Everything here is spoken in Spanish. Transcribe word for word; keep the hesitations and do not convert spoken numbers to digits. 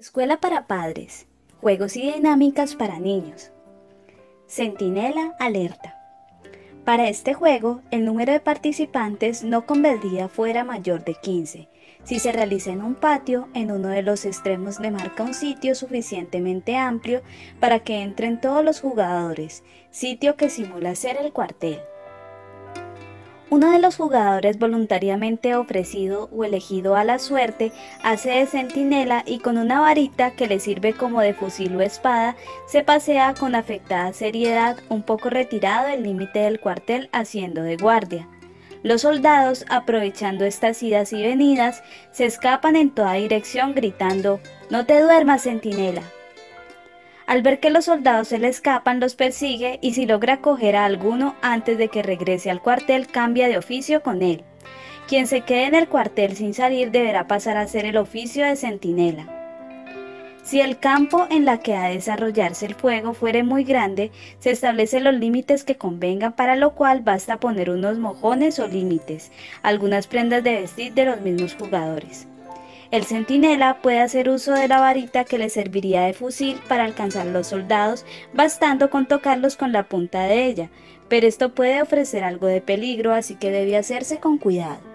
Escuela para padres. Juegos y dinámicas para niños. Centinela alerta. Para este juego, el número de participantes no convendría fuera mayor de quince. Si se realiza en un patio, en uno de los extremos le marca un sitio suficientemente amplio para que entren todos los jugadores, sitio que simula ser el cuartel. Uno de los jugadores voluntariamente ofrecido o elegido a la suerte hace de centinela y con una varita que le sirve como de fusil o espada, se pasea con afectada seriedad un poco retirado del límite del cuartel haciendo de guardia. Los soldados, aprovechando estas idas y venidas, se escapan en toda dirección gritando «¡No te duermas, centinela!». Al ver que los soldados se le escapan, los persigue y si logra coger a alguno antes de que regrese al cuartel, cambia de oficio con él. Quien se quede en el cuartel sin salir deberá pasar a hacer el oficio de centinela. Si el campo en la que ha de desarrollarse el fuego fuere muy grande, se establecen los límites que convengan, para lo cual basta poner unos mojones o límites, algunas prendas de vestir de los mismos jugadores. El centinela puede hacer uso de la varita que le serviría de fusil para alcanzar a los soldados, bastando con tocarlos con la punta de ella, pero esto puede ofrecer algo de peligro, así que debe hacerse con cuidado.